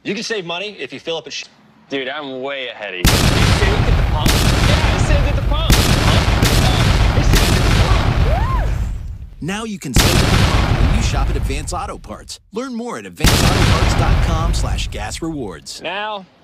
You can save money if you fill up at Dude, I'm way ahead of you. You saved at the pump? Yeah, I saved at the pump. I saved at the pump. Now you can save at the pump when you shop at Advance Auto Parts. Learn more at advanceautoparts.com/gas rewards. Now,